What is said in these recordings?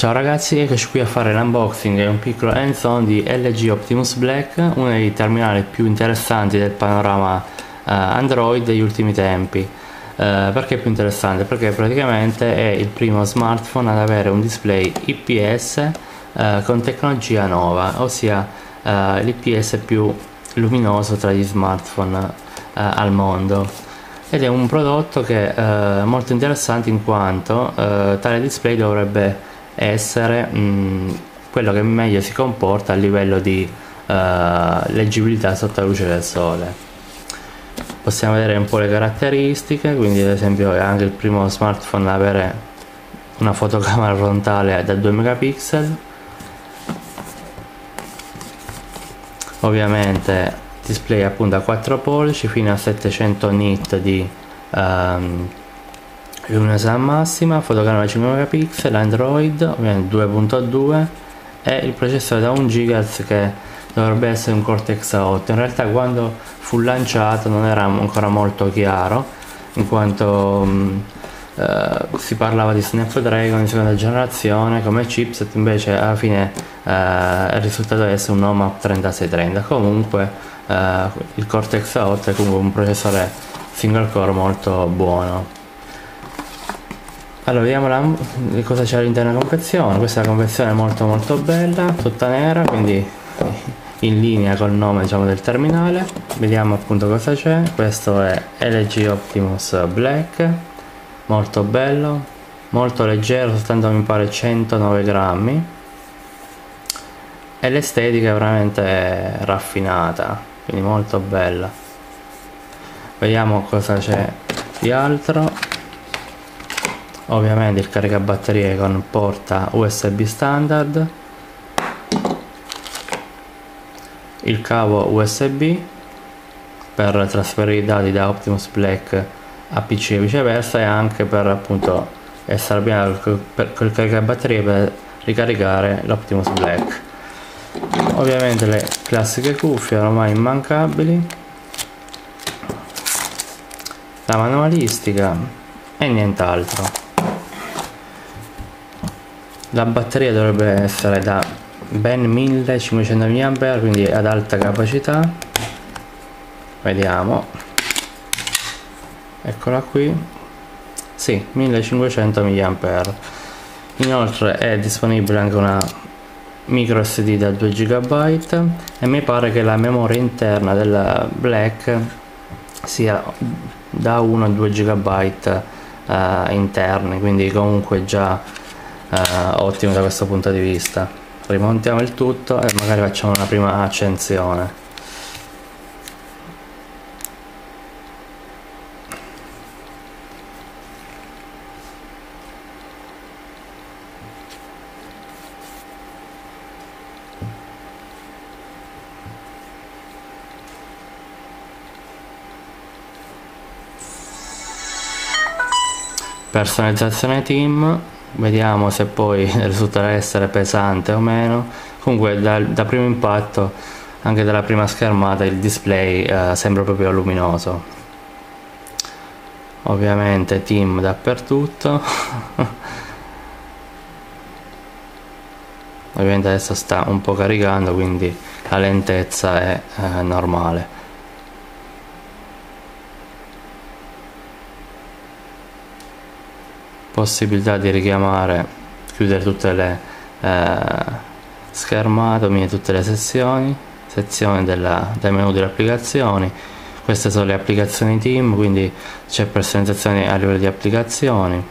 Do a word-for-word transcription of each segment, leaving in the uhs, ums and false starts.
Ciao ragazzi, eccoci qui a fare l'unboxing e un piccolo hands-on di L G Optimus Black, uno dei terminali più interessanti del panorama uh, Android degli ultimi tempi. Uh, perché è più interessante? Perché praticamente è il primo smartphone ad avere un display I P S uh, con tecnologia nuova, ossia uh, l'I P S più luminoso tra gli smartphone uh, al mondo. Ed è un prodotto che è uh, molto interessante in quanto uh, tale display dovrebbe essere mh, quello che meglio si comporta a livello di uh, leggibilità sotto la luce del sole. Possiamo vedere un po' le caratteristiche, quindi ad esempio è anche il primo smartphone ad avere una fotocamera frontale da due megapixel, ovviamente display appunto a quattro pollici fino a settecento nit di um, luminosità massima, fotocamera cinque megapixel, Android ovviamente due punto due e il processore da un gigahertz che dovrebbe essere un Cortex A otto. In realtà quando fu lanciato non era ancora molto chiaro, in quanto mh, eh, si parlava di Snapdragon di seconda generazione come chipset, invece alla fine eh, è risultato essere un OMAP trentasei trenta. Comunque eh, il Cortex A otto è comunque un processore single core molto buono. Allora vediamo la, cosa c'è all'interno della confezione. Questa è la confezione molto molto bella, tutta nera, quindi in linea col nome, diciamo, del terminale. Vediamo appunto cosa c'è. Questo è L G Optimus Black, molto bello, molto leggero, soltanto mi pare centonove grammi, e l'estetica è veramente raffinata, quindi molto bella. Vediamo cosa c'è di altro. Ovviamente il caricabatterie con porta U S B standard, il cavo U S B per trasferire i dati da Optimus Black a P C e viceversa, e anche per appunto essere abbinato col caricabatterie per ricaricare l'Optimus Black. Ovviamente le classiche cuffie ormai immancabili, la manualistica e nient'altro. La batteria dovrebbe essere da ben millecinquecento milliampere orari, quindi ad alta capacità. Vediamo, eccola qui, sì, millecinquecento milliampere orari. Inoltre è disponibile anche una micro S D da due giga e mi pare che la memoria interna della Black sia da uno a due giga uh, interni, quindi comunque già Uh, ottimo da questo punto di vista. Rimontiamo il tutto e magari facciamo una prima accensione. Personalizzazione team, vediamo se poi risulterà essere pesante o meno. Comunque da, da primo impatto, anche dalla prima schermata, il display eh, sembra proprio luminoso. Ovviamente team dappertutto. Ovviamente adesso sta un po' caricando, quindi la lentezza è eh, normale. Possibilità di richiamare, chiudere tutte le eh, schermate, unire tutte le sezioni, sezioni della, del menu delle applicazioni. Queste sono le applicazioni team, quindi c'è personalizzazione a livello di applicazioni.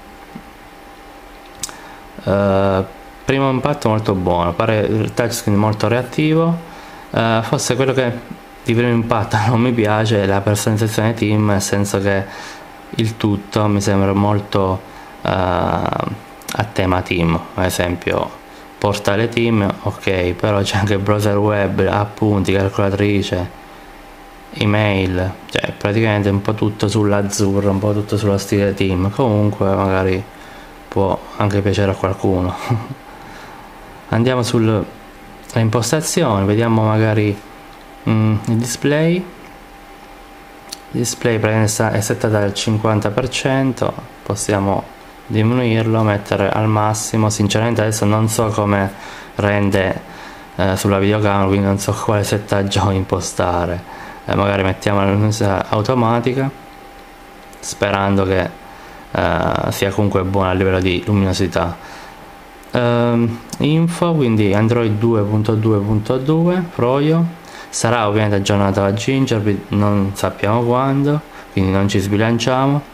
Eh, primo impatto molto buono, pare il touchscreen molto reattivo. Eh, forse quello che di primo impatto non mi piace è la personalizzazione team, nel senso che il tutto mi sembra molto Uh, a tema team. Ad esempio portale team, ok, però c'è anche browser web, appunti, calcolatrice, email, cioè praticamente un po' tutto sull'azzurro, un po' tutto sullo stile team. Comunque magari può anche piacere a qualcuno. Andiamo sulle impostazioni, vediamo magari mm, il display. Il display praticamente è settato al cinquanta per cento, possiamo diminuirlo, mettere al massimo. Sinceramente adesso non so come rende eh, sulla videocamera, quindi non so quale settaggio impostare. Eh, magari mettiamo la luminosità automatica, sperando che eh, sia comunque buona a livello di luminosità. Uh, info, quindi Android due punto due punto due Froio, sarà ovviamente aggiornato a Gingerbread, non sappiamo quando, quindi non ci sbilanciamo.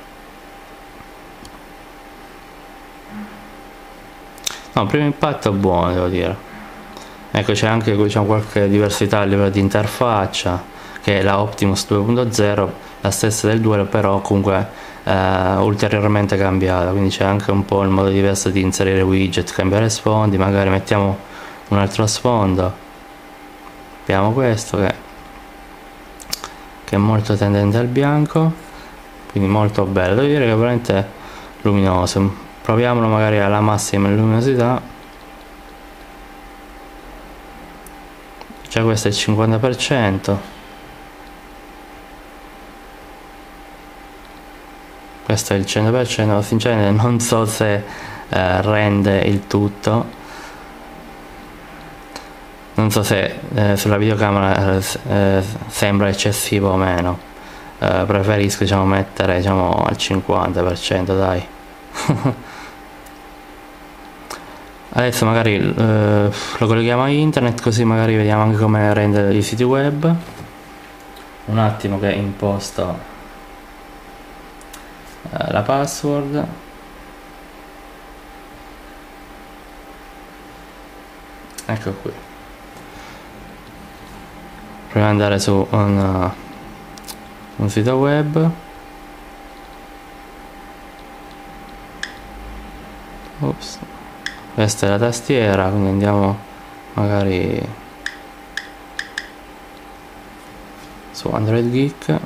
No, primo impatto buono, devo dire. Ecco, c'è anche, diciamo, qualche diversità a livello di interfaccia, che è la Optimus due punto zero, la stessa del due, però comunque eh, ulteriormente cambiata, quindi c'è anche un po' il modo diverso di inserire widget, cambiare sfondi. Magari mettiamo un altro sfondo, abbiamo questo che, che è molto tendente al bianco, quindi molto bello, devo dire che è veramente luminoso. Proviamolo magari alla massima luminosità, già questo è il cinquanta per cento, questo è il cento per cento. Sinceramente non so se eh, rende il tutto, non so se eh, sulla videocamera eh, eh, sembra eccessivo o meno. Eh, preferisco, diciamo, mettere, diciamo, al cinquanta per cento, dai. Adesso magari eh, lo colleghiamo a internet, così magari vediamo anche come rende i siti web. Un attimo che imposto eh, la password. Ecco qui. Proviamo ad andare su un, uh, un sito web. Ops. Questa è la tastiera, quindi andiamo magari su Android Geek.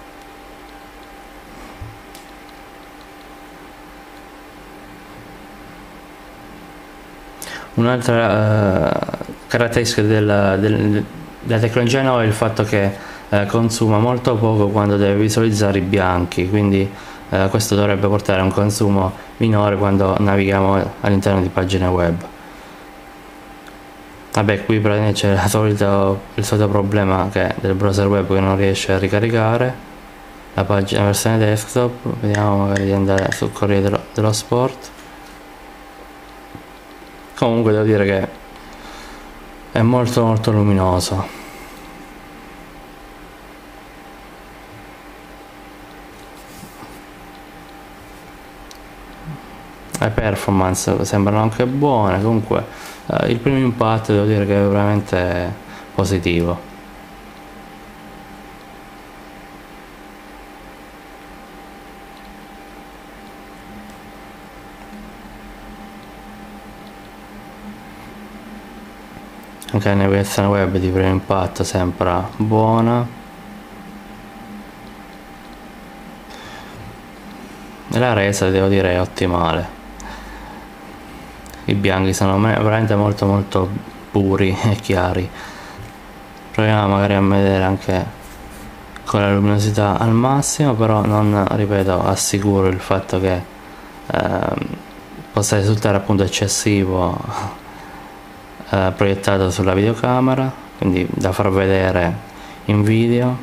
Un'altra uh, caratteristica della, del, della tecnologia nuova è il fatto che uh, consuma molto poco quando deve visualizzare i bianchi, quindi Uh, questo dovrebbe portare a un consumo minore quando navighiamo all'interno di pagine web. Vabbè, qui praticamente c'è il solito, il solito problema che del browser web, che non riesce a ricaricare la pagina, la versione desktop. Vediamo magari di andare sul Corriere dello, dello Sport. Comunque devo dire che è molto molto luminoso. Le performance sembrano anche buone. Comunque eh, il primo impatto devo dire che è veramente positivo. Anche la navigazione web di primo impatto sembra buona. E la resa devo dire è ottimale. I bianchi sono veramente molto molto puri e chiari. Proviamo magari a vedere anche con la luminosità al massimo, però non, ripeto, assicuro il fatto che ehm, possa risultare appunto eccessivo eh, proiettato sulla videocamera, quindi da far vedere in video.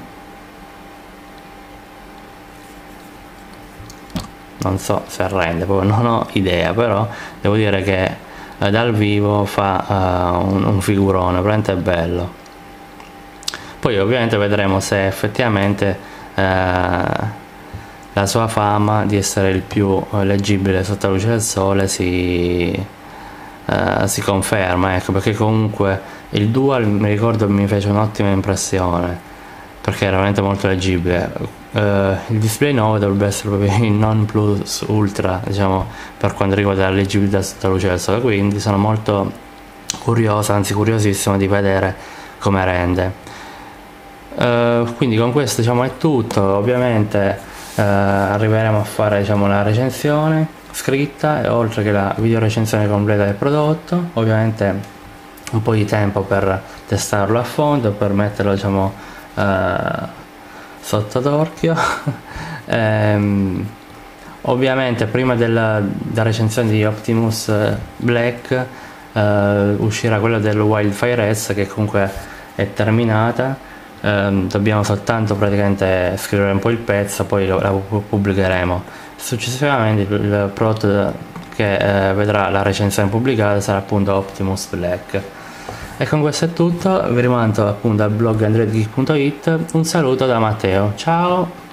Non so se rende, poi non ho idea, però devo dire che eh, dal vivo fa uh, un, un figurone veramente bello. Poi ovviamente vedremo se effettivamente uh, la sua fama di essere il più leggibile sotto la luce del sole si, uh, si conferma, ecco, perché comunque il Dual, mi ricordo, mi fece un'ottima impressione, perché era veramente molto leggibile. Uh, il display nove dovrebbe essere proprio il non plus ultra, diciamo, per quanto riguarda la leggibilità sotto la luce del sole, quindi sono molto curioso, anzi curiosissimo di vedere come rende. Uh, quindi con questo, diciamo, è tutto. Ovviamente uh, arriveremo a fare, diciamo, la recensione scritta, e oltre che la video recensione completa del prodotto, ovviamente un po' di tempo per testarlo a fondo, per metterlo, diciamo, uh, sotto d'occhio. ehm, Ovviamente prima della, della recensione di Optimus Black eh, uscirà quella del Wildfire S, che comunque è terminata. Eh, dobbiamo soltanto praticamente scrivere un po' il pezzo, poi lo, la pubblicheremo. Successivamente il prodotto che eh, vedrà la recensione pubblicata sarà appunto Optimus Black. E con questo è tutto, vi rimando appunto al blog android geek punto it. Un saluto da Matteo, ciao!